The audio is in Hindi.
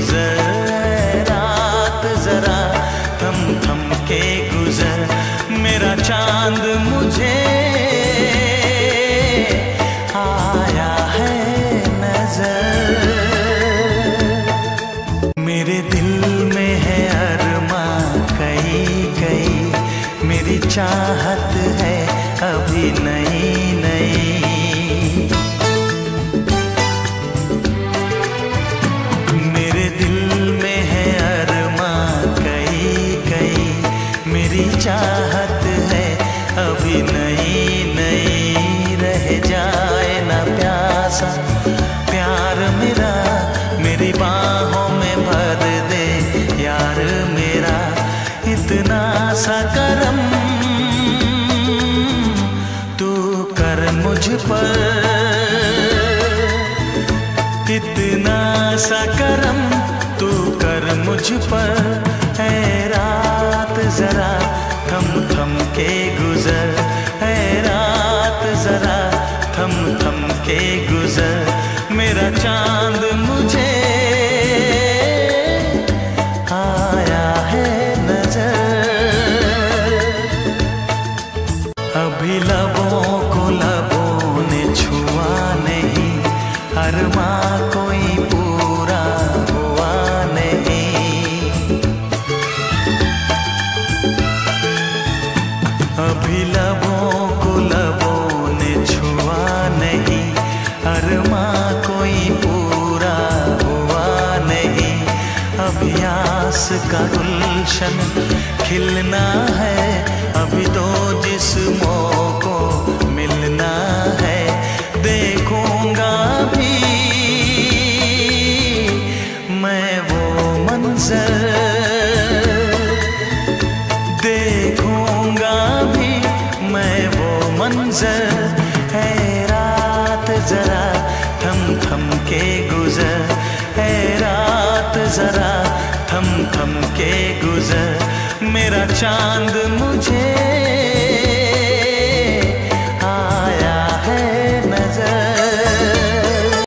गुजर, रात जरा थम थम के गुजर, मेरा चांद मुझे आया है नजर। मेरे दिल में है अरमा कई कई, मेरी चाहत है अभी नई नई। मेरे दिल में है अरमा कई कई, मेरी चाहत है अभी नई नई। रह जाए ना प्यासा प्यार मेरा, मेरी बाहों में भर दे यार मेरा। इतना सा करम तू कर मुझ पर, इतना सा करम तू कर मुझ पर। है रात जरा थम थम के गुजर, है रात जरा थम थम के गुजर, मेरा चांद मुझे आया है नजर। अभी लबों को लबों ने छुआ नहीं, अरमा कोई पूरा हुआ नहीं। अभी लबों को लबों ने छुआ नहीं, अरमा कोई पूरा हुआ नहीं। अभी आस का गुलशन खिलना है, अभी दो जिस्मों को मिलना है। देखूंगा भी मैं वो मंजर, देखूंगा भी मैं वो मंजर। है रात जरा थम थम के गुजर, है रात जरा थम थम के गुजर, मेरा चांद मुझे